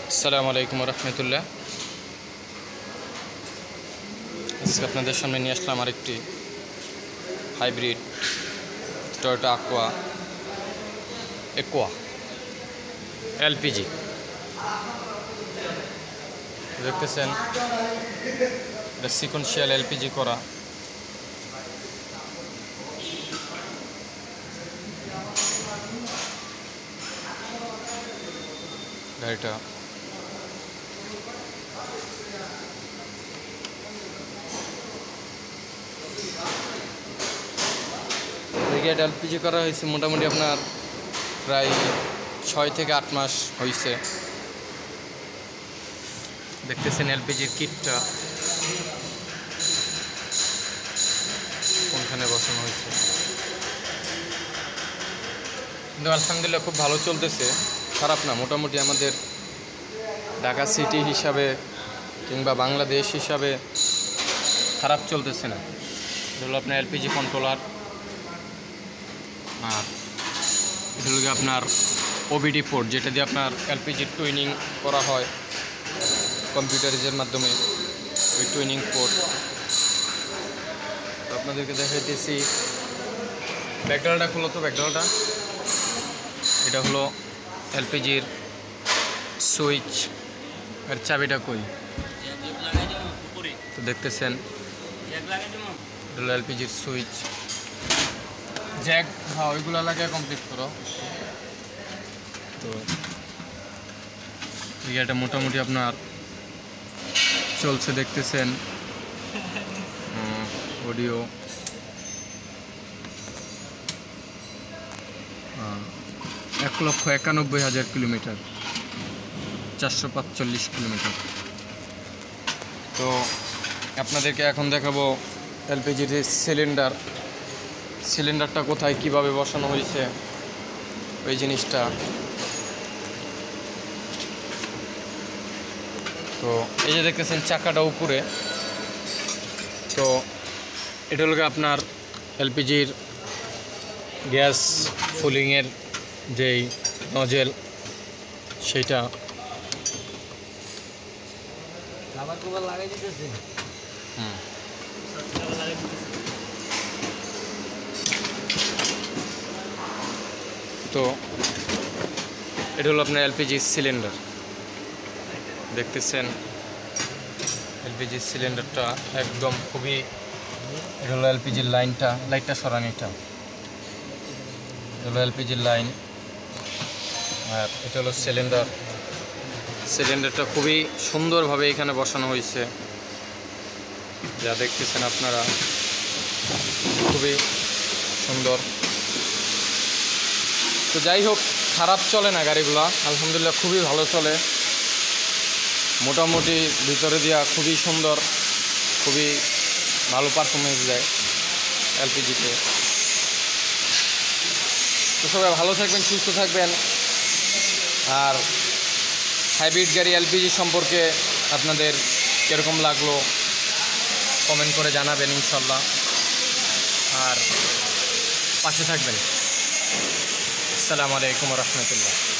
আসসালামু আলাইকুম রহমতুল্লাহ। আজকে আপনাদের সামনে নিয়ে আসলাম আরেকটি হাইব্রিড টয়োটা একোয়া এলপিজি। দেখতেছেন এটা সিকোয়েন্সিয়াল এলপিজি করা। গাড়িটা এলপিজি করা হয়েছে মোটামুটি আপনার প্রায় 6 থেকে 8 মাস হয়েছে। দেখতেছেন এলপিজির কিটটা কোনখানে বসানো হয়েছে, কিন্তু আলহামদুলিল্লাহ খুব ভালো চলতেছে, খারাপ না। মোটামুটি আমাদের ঢাকা সিটি হিসাবে কিংবা বাংলাদেশ হিসাবে খারাপ চলতেছে না। এটা হলো আপনার এলপিজি কন্ট্রোলার, আর এটা হলো আপনার ওবিডি পোর্ট, যেটা দিয়ে আপনার এলপিজির টুইনিং করা হয় কম্পিউটারের মাধ্যমে। ওই টুইনিং পোর্ট আপনাদেরকে দেখাইতেছি। ব্যাকডালটা খুলো তো, ব্যাকডালটা। এটা হলো এলপিজির সুইচ, এর চাবিটা কই তো দেখতেছেন। এটা হলো এলপিজির সুইচ, জ্যাক। হ্যাঁ, ওইগুলো লাগে কমপ্লিট করো। তো এটা মোটামুটি আপনার চলছে, দেখতেছেন। Audio 1,91,000 kilometre, 445 kilometre. তো আপনাদেরকে এখন দেখাবো এলপিজির সিলিন্ডারটা কোথায় কিভাবে বসানো হয়েছে, ওই জিনিসটা। তো এই যে দেখতেছেন চাকাটা উপরে, তো এটা হলো আপনার এলপিজির গ্যাস ফুলিংয়ের যেই নজেল, সেইটা। তো এটা হলো আপনার এলপিজি সিলিন্ডার, দেখতেছেন। এলপিজি সিলিন্ডারটা একদম খুবই, এটা হলো এলপিজির লাইটটা সরান। এটা হলো এলপিজির লাইন, আর এটা হলো সিলিন্ডারটা খুবই সুন্দরভাবে এখানে বসানো হয়েছে, যা দেখতেছেন আপনারা, খুবই সুন্দর। তো যাই হোক, খারাপ চলে না গাড়িগুলা, আলহামদুলিল্লাহ খুবই ভালো চলে। মোটামুটি ভিতরে দিয়া খুবই সুন্দর, খুবই ভালো পারফরমেন্স দেয় এলপিজিতে। তো সবাই ভালো থাকবেন, সুস্থ থাকবেন। আর হাইব্রিড গাড়ি এলপিজি সম্পর্কে আপনাদের কীরকম লাগলো কমেন্ট করে জানাবেন ইনশাল্লাহ, আর পাশে থাকবেন। আসসালামু আলাইকুম রহমতুল্লাহ।